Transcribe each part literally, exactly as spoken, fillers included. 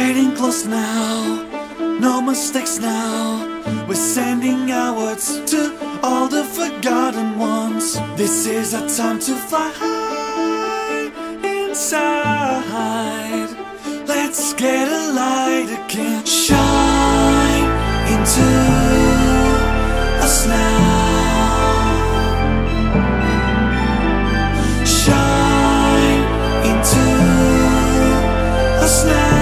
getting close now, no mistakes now. We're sending our words to all the forgotten ones. This is our time to fly high inside. Let's get a light again. Shine into us now. Shine into us now.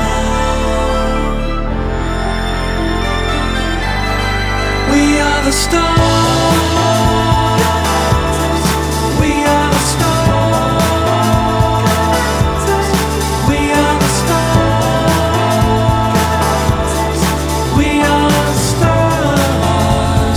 We are the stars. We are the stars. We are the stars. We are the stars.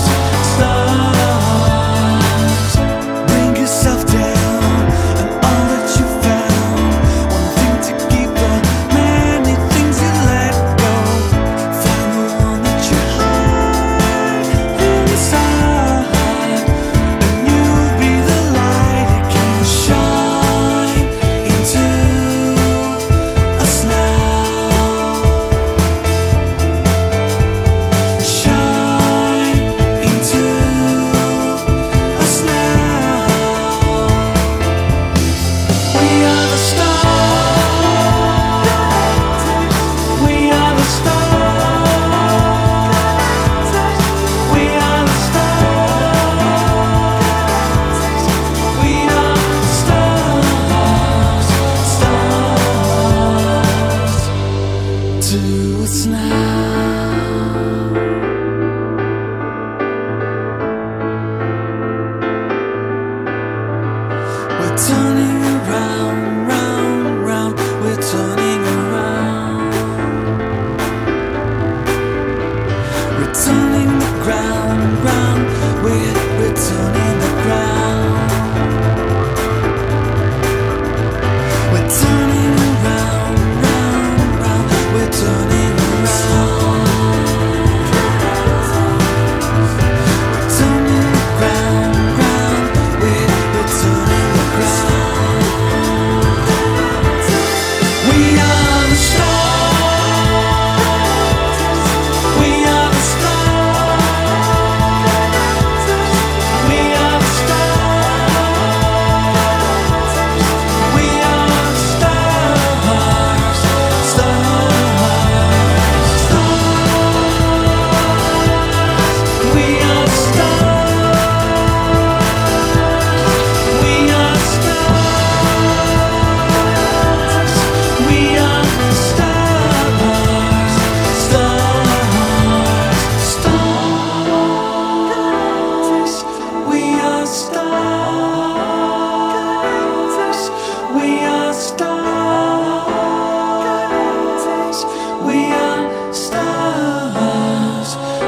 Stars. Bring yourself down and all that you found. One thing to keep on, many things you let go. Find the one that you hide inside, and you'll be the light that can shine into us now. Shine into us now. We are the stars. We are the stars. We are the stars. We are stars. Stars to us now. We're turning around, round, round. We're turning around. We're turning the ground, round. We're we're turning the ground. We're turning around, round, round. We're turning around. We're turning the ground, round. We're we're turning the ground. We are the stars. We are the stars. We are the stars. We are the stars. Stars. Stars. We are the stars. We are stars. We are stars. Stars. Stars. We are stars. We are stars. We are stars.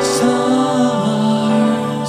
Stars.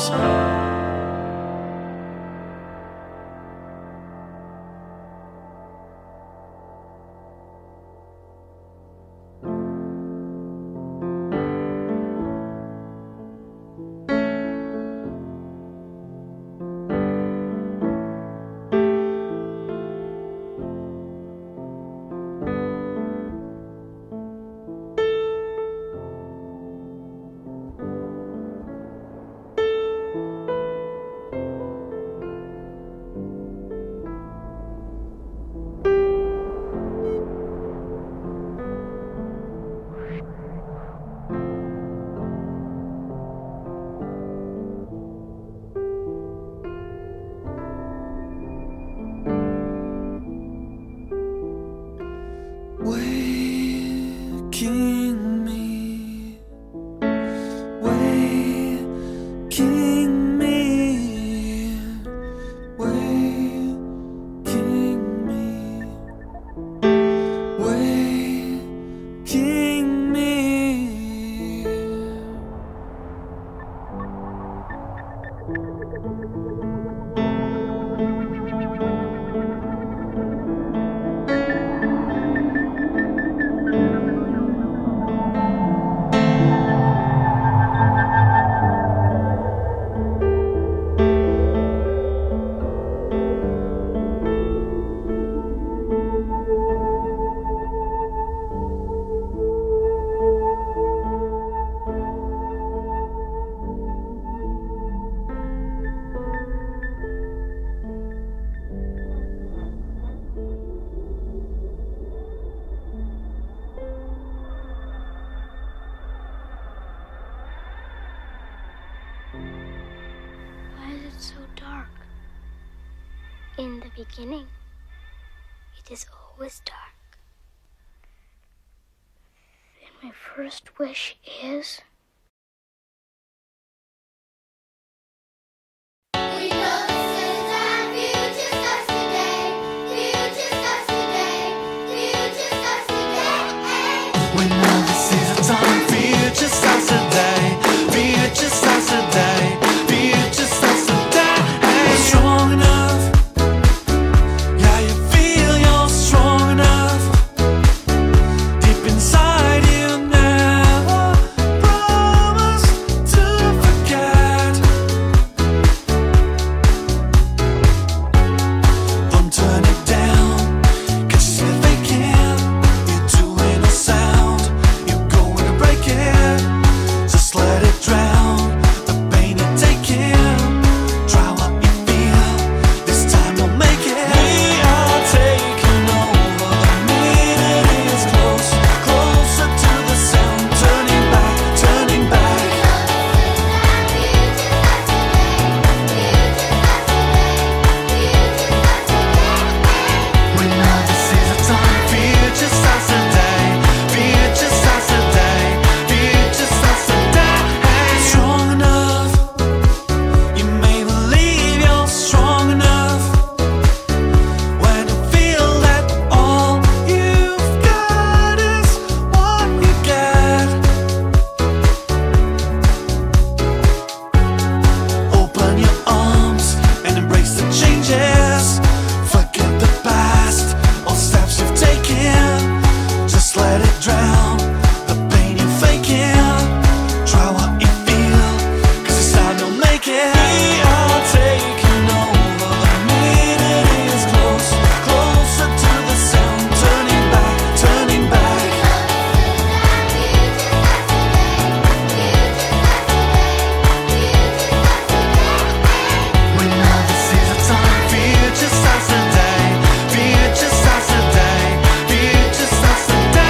Waking me, waking me, waking me, waking me. In the beginning, it is always dark. And my first wish is... We know this is our future starts today. Future starts today. Future starts today. We know this is a time. Future starts today. Future starts today. Future starts today. We're strong enough. Yeah, you feel you're strong enough. Deep inside you never promise to forget. Don't turn it down, 'cause you're faking. You're doing a sound. You're going to break it. Just let it drown the pain you're taking. Try what you feel. This time we'll make it. We are taking over. The minute is close, closer to the sound. Turning back, turning back. We know this is a time. Future starts today. Future starts today. Future starts today. Strong enough. You may believe you're strong enough. When you feel that all you've got is what you get. Open your arms and embrace the changes. Forget the past, all steps you've taken. Just let it drown the pain you're faking. Try what you feel, 'cause this time you'll make it. We are taking over. The minute is close, closer to the sound. Turning back, turning back. We know this is a time. Future starts today. Future starts today. Future starts today.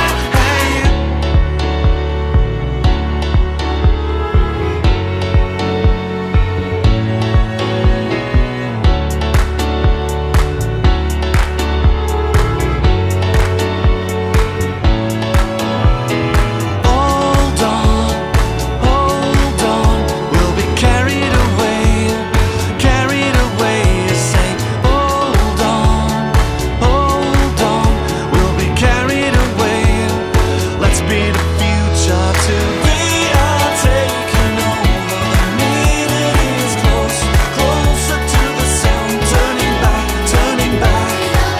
Hold on, hold on. We'll be carried away, carried away. Say, hold on, hold on. We'll be carried away. Let's be the future too. We are taking over. The minute is close, closer to the sound. Turning back, turning back.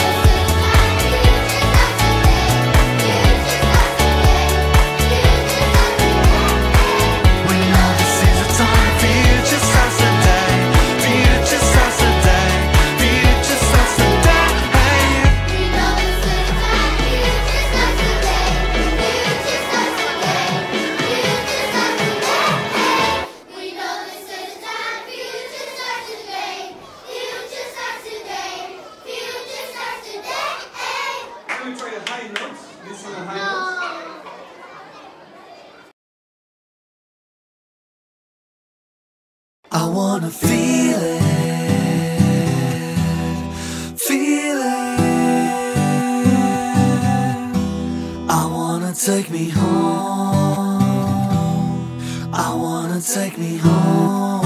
We know this is a time. Future starts today. Future starts today. Future starts today. We know this is our future starts today. Future starts today. Future starts today. We know this is our future starts today. Future starts today. Future starts today. I'm going to try a high note. This is a high note. I wanna feel it, feel it. I wanna take me home. I wanna take me home.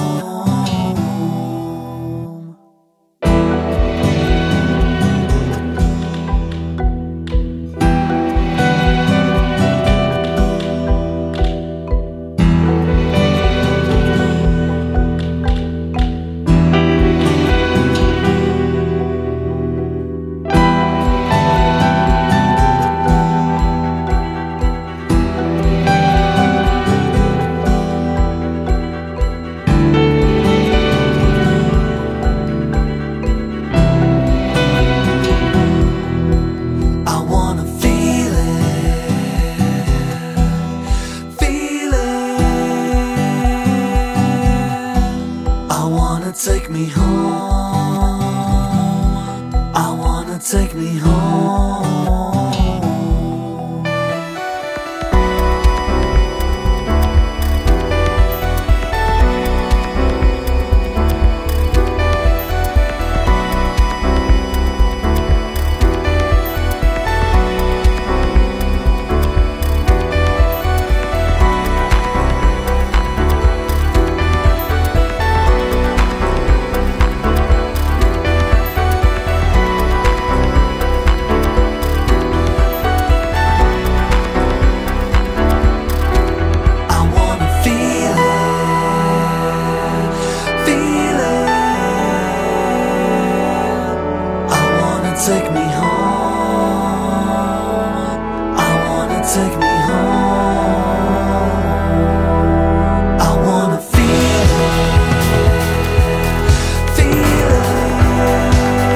take me home. I wanna feel it, feel it.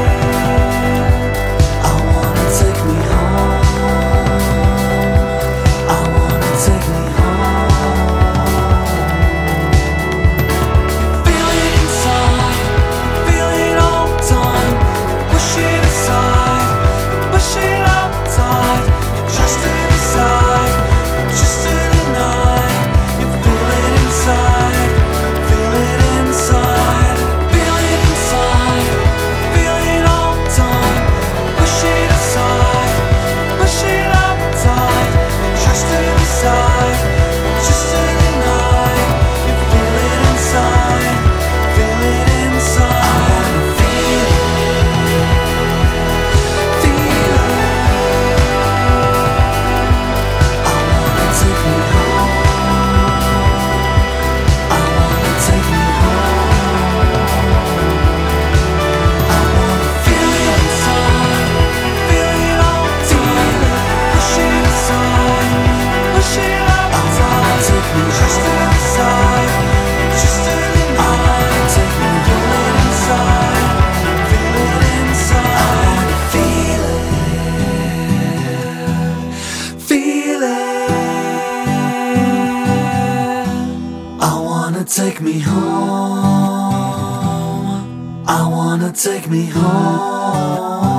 I wanna take me home. I wanna take me home. Feel it inside, feel it all the time. Push it aside, push it up tight. Just to decide, just to deny. You feel it inside, feel it inside, feel it inside, feel it all the time. Push it aside, push it up tight. Just to decide, just to deny. You feel it inside, feel it inside. I wanna feel it, feel it. I wanna take me home. I wanna take me home. I wanna feel it inside, feel it all the time. Push it aside, push it up tight. Take me just to decide, just to deny. Take me, feel it inside, feel it inside. I wanna feel it, feel it. I wanna take me home. I wanna take me home.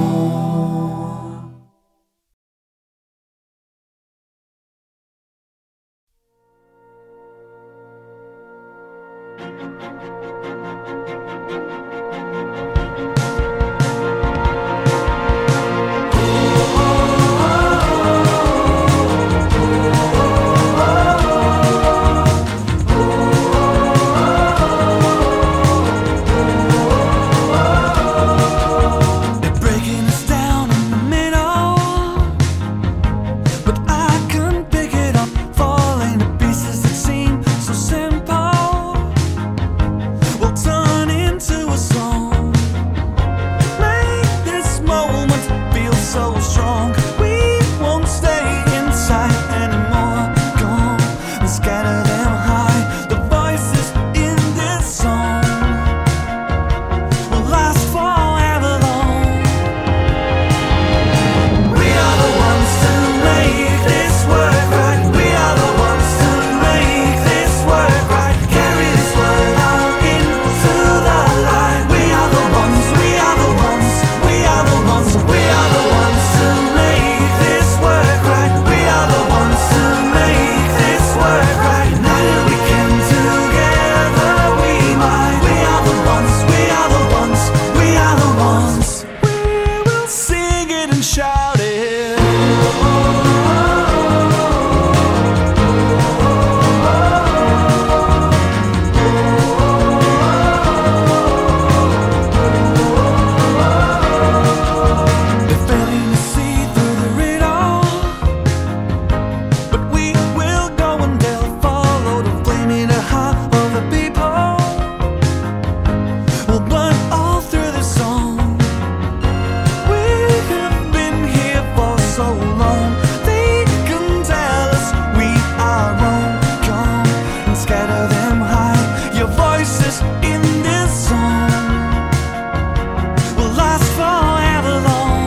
They're breaking us down in the middle, but I couldn't pick it up. Falling to pieces that seem so simple will turn into a song. Make this moment feel so strong. We won't stay inside anymore. Gone and scatter them high. The voices in this song will last forever long. We are the ones to make this work right. We are the ones to make this work right. Carry this word out into the light. We are the ones, we are the ones, we are the ones, we are the ones to make this work right. We are the ones to make this work right. United we can, together we might. We are the ones, we are the ones, we are the ones. We will sing it and shout it. They're failing to see through the riddle, but we will go and they'll follow the flame in the heart of the people. We'll burn all through the song. We have been here for so long. They can tell us we are wrong. Come and scatter them high. Your voices in this song will last forever long.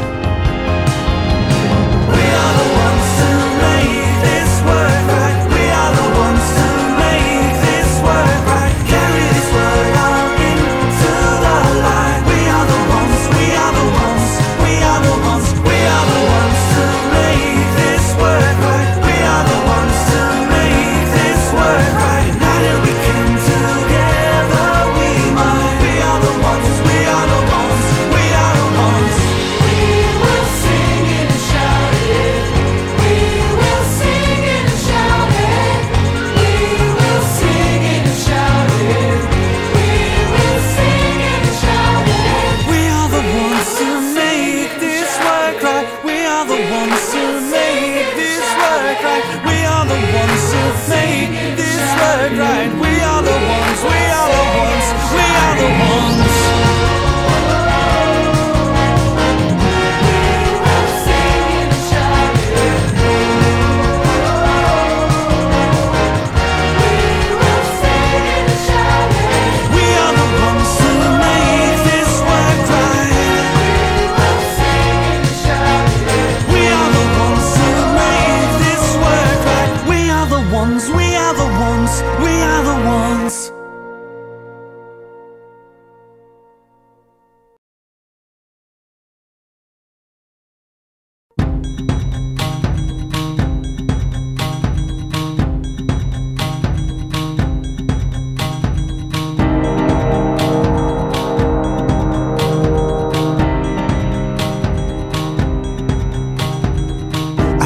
We are the ones to make this work right. We are the ones to make this work right. Carry this word out into the light. We are the ones, we are the ones, we are the ones, we are the ones to make this work right. We are the ones to make this work right. United we can, together we might. We are the ones, we are the ones, we are the ones. We will sing it and shout it. We will sing it and shout it. We will sing it and shout it. We will sing it and shout it. We are the ones to make this work right. We are the ones to make this work right. We are the ones to make this work right. We are the ones, we are the ones, we are the ones. We will sing it and shout it.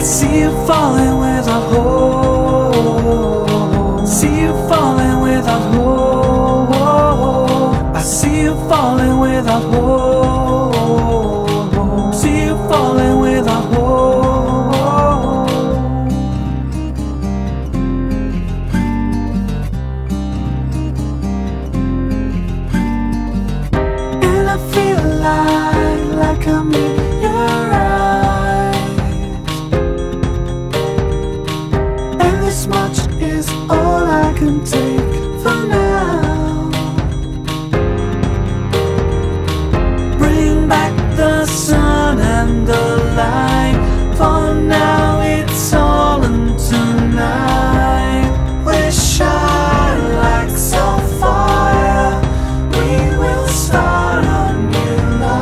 see you falling without hope. See you falling without hope. I see you falling without hope. See you falling without hope. And I feel like, like I'm in your eyes. And this much is all I can take for now. Bring back the sun and the light. For now it's all in tonight. We're shy like so fire. We will start a new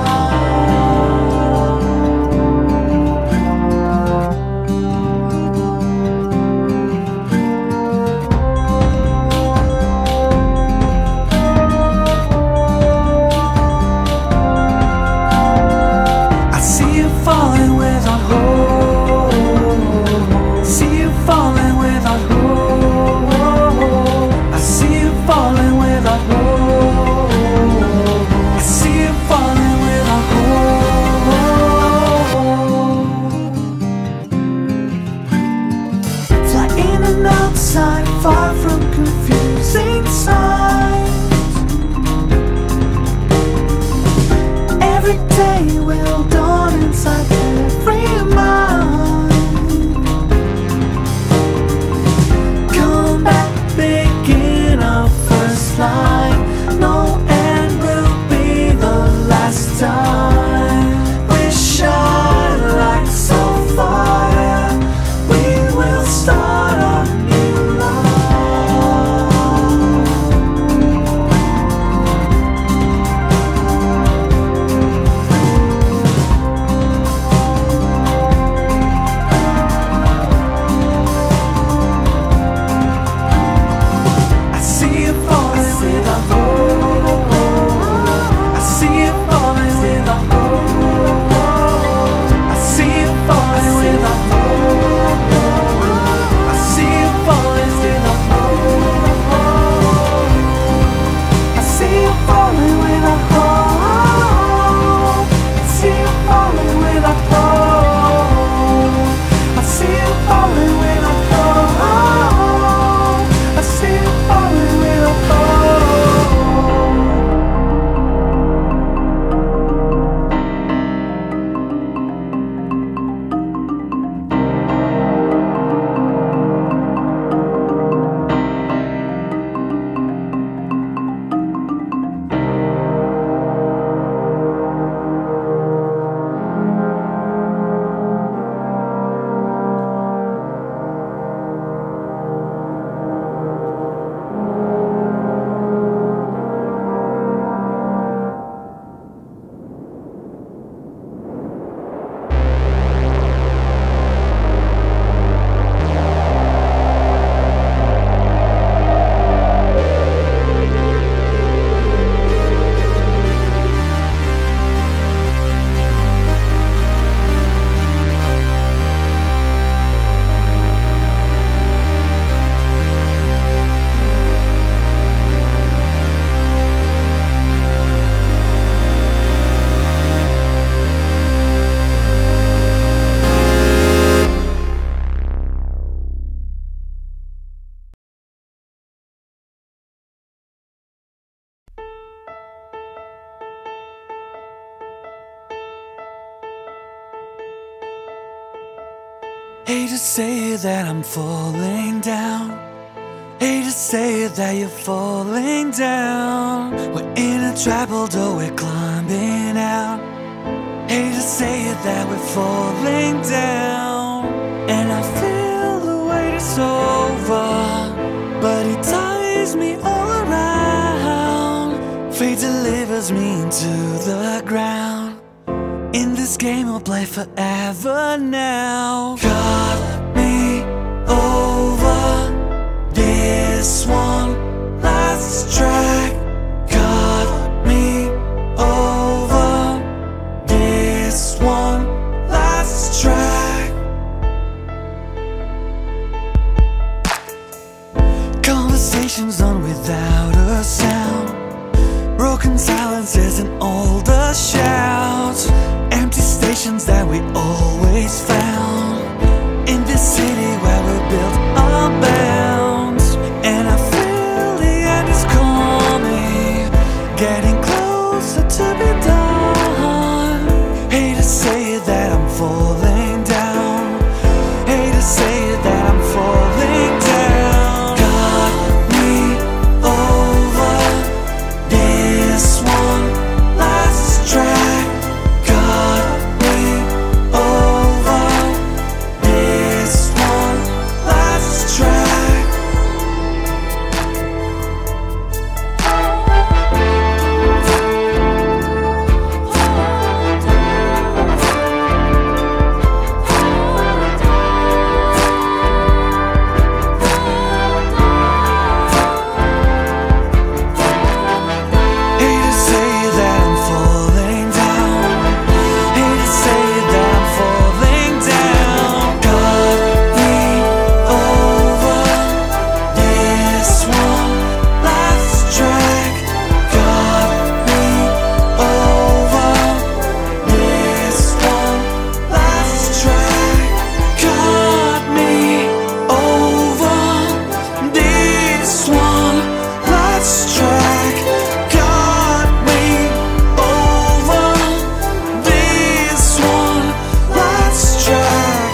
I see you falling without hope. See you falling without hope. I see you falling without hope. I see you falling without hope. Flying and outside, far from confusing signs. Every day will dawn inside every mind. Come back, begin our first line. No end will be the last time. We shine like so fire. We will start a new I see you falling without hope. I see you falling without hope. I see you falling without hope. I see you falling without hope. I see you falling without hope. I see you falling without hope. I see you falling without hope. I see you falling without hope. Hate to say that I'm falling down. Hate to say that you're falling down. We're in a trap, although we're climbing out. Hate to say it that we're falling down. And I feel the weight is over, but it ties me all around. Fate delivers me into the ground. In this game I'll play forever now. Cut me over this one last track. Cut me over this one last track. stations on without a sound. Broken silences and all the shouts. Empty stations that we always found. In this city where we built our bounds. And I feel the end is coming, getting closer to be done. Hate to say that I'm falling down. Hate to say that I'm falling down. Got me over this one last track. Got me over this one last track. Hate to say that I'm falling down. Hate to say that I'm falling down. Got me over this one last track. Got me over this one last track. Got me over this one last track. Got me over this one last track.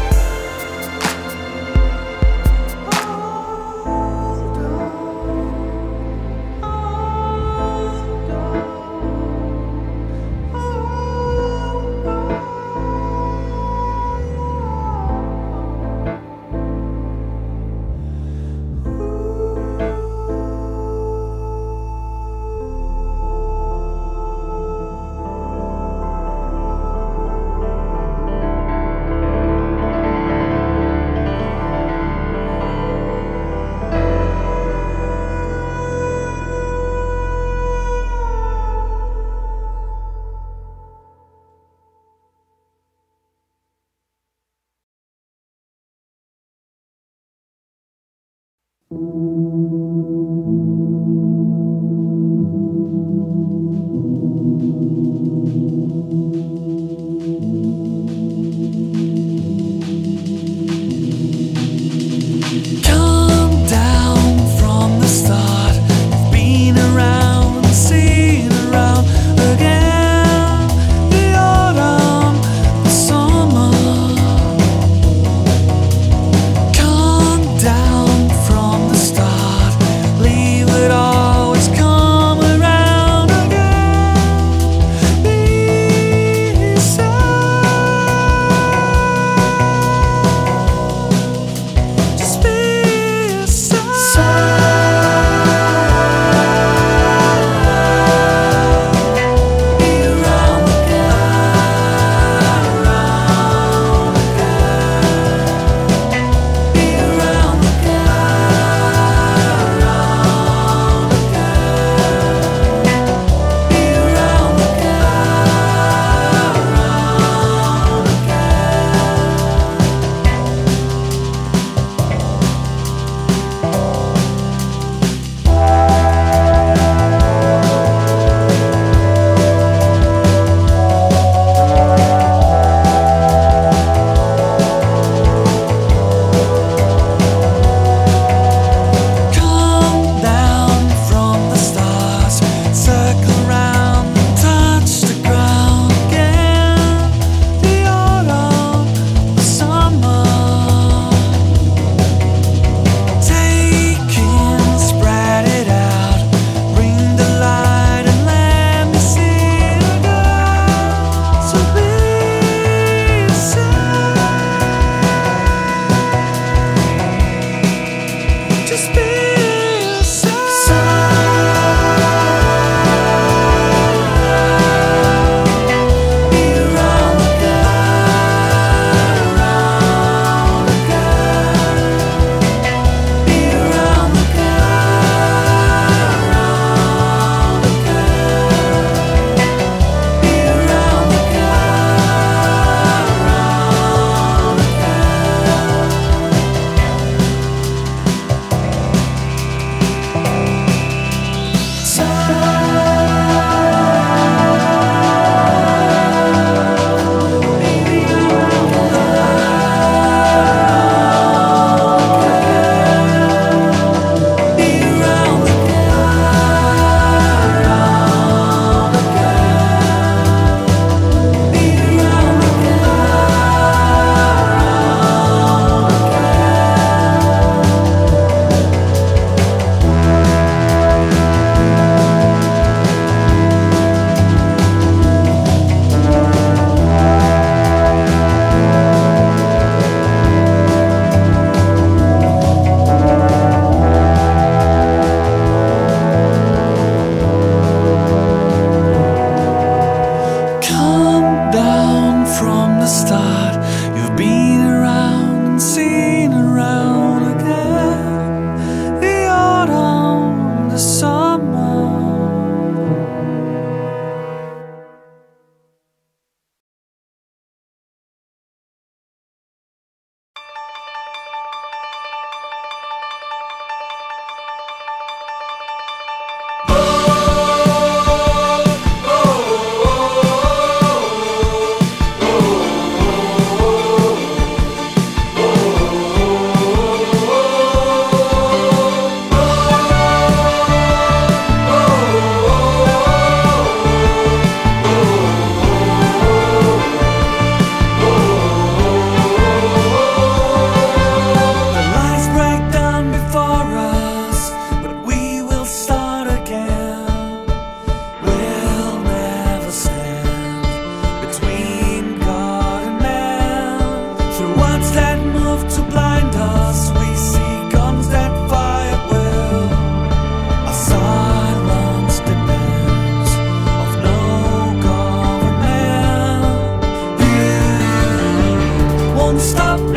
Come down from the start. Been around, seen around again. The autumn, the summer. Come down from the start.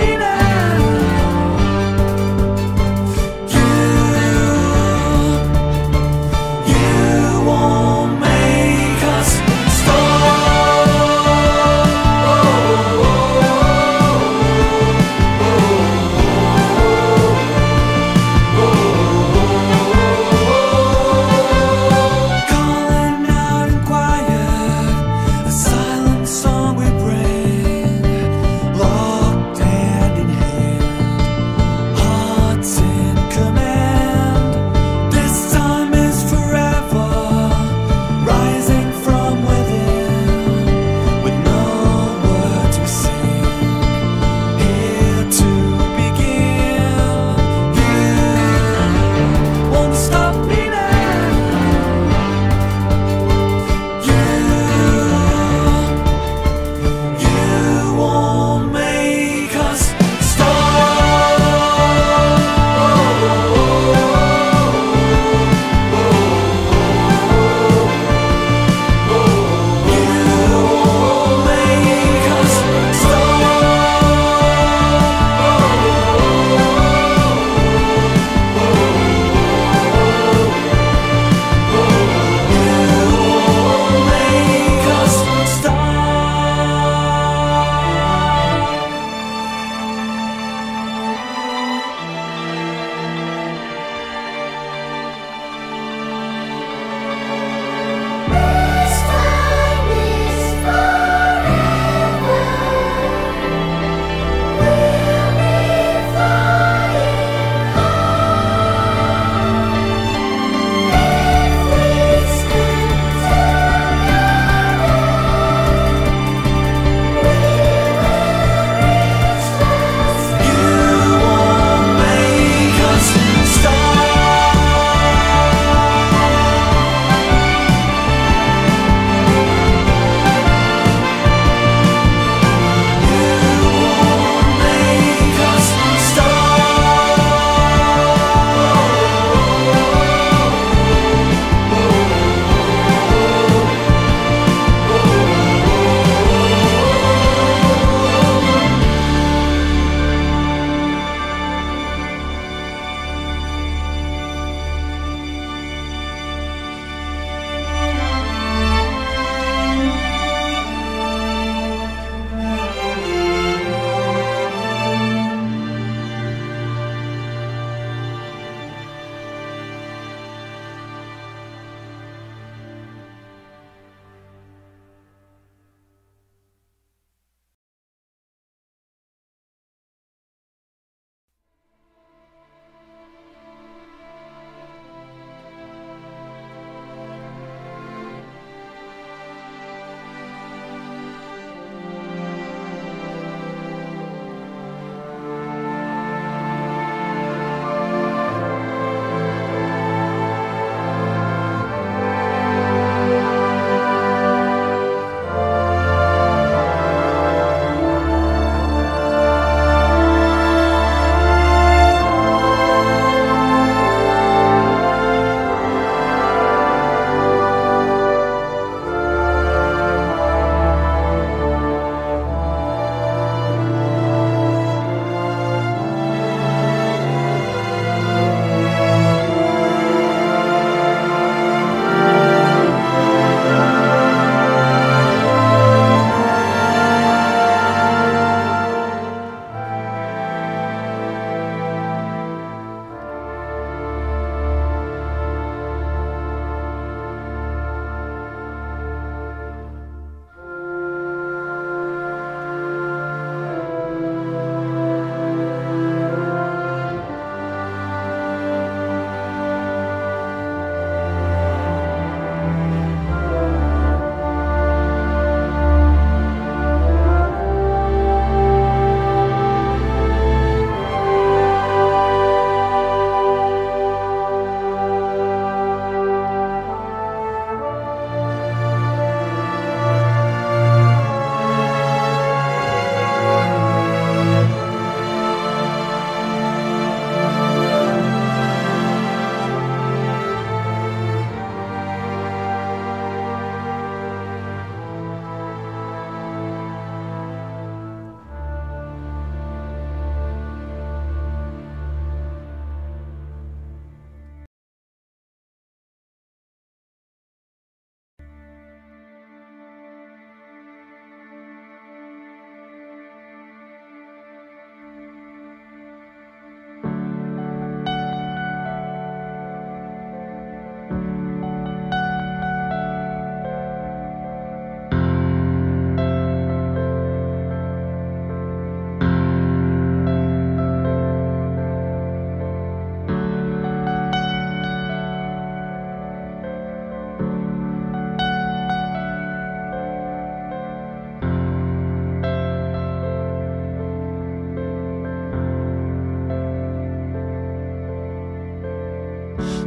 now. You, you won't make us stop. Calling out in quiet, a silent song we bring, locked hand in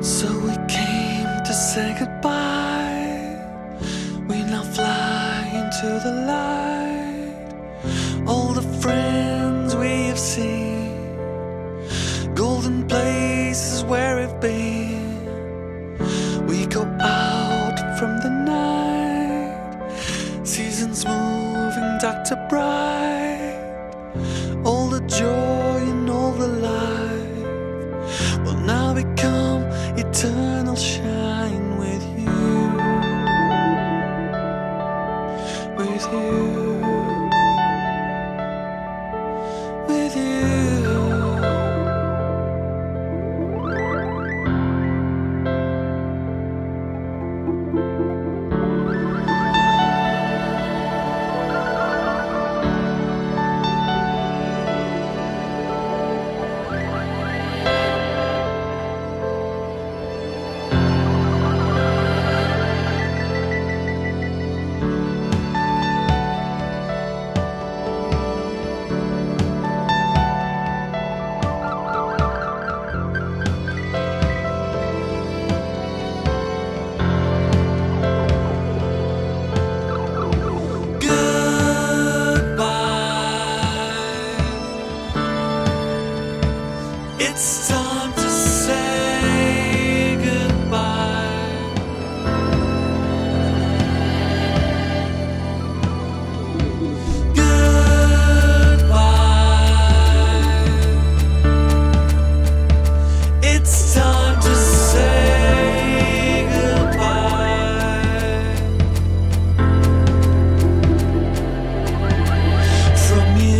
So we came to say goodbye. We now fly into the light. All the friends we have seen, golden places where we've been. We go out from the night, seasons moving dark to bright. All the joy and all the life will now become eternal shine with you, with you, with you. It's time to say goodbye. Goodbye. It's time to say goodbye. From you.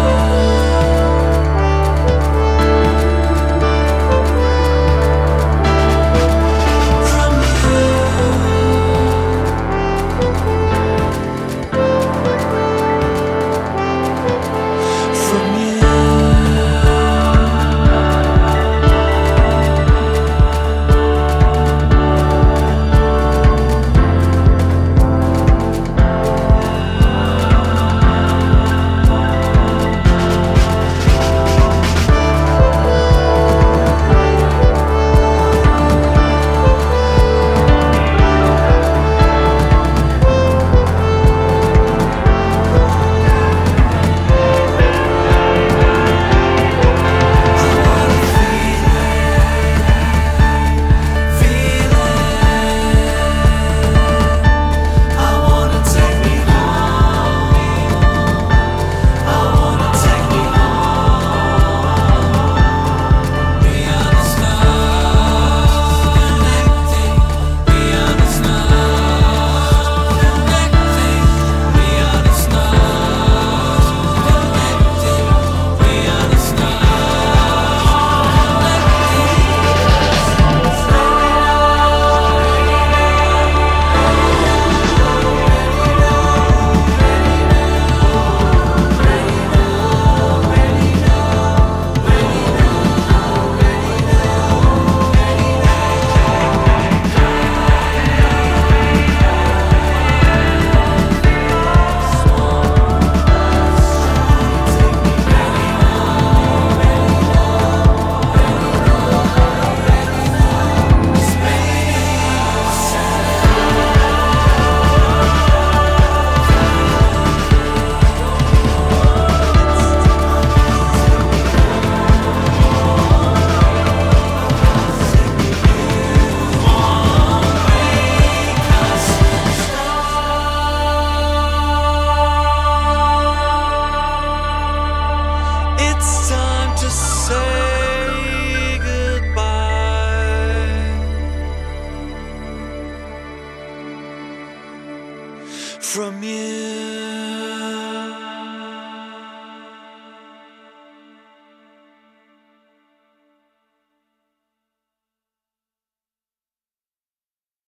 It's time to say goodbye. From you.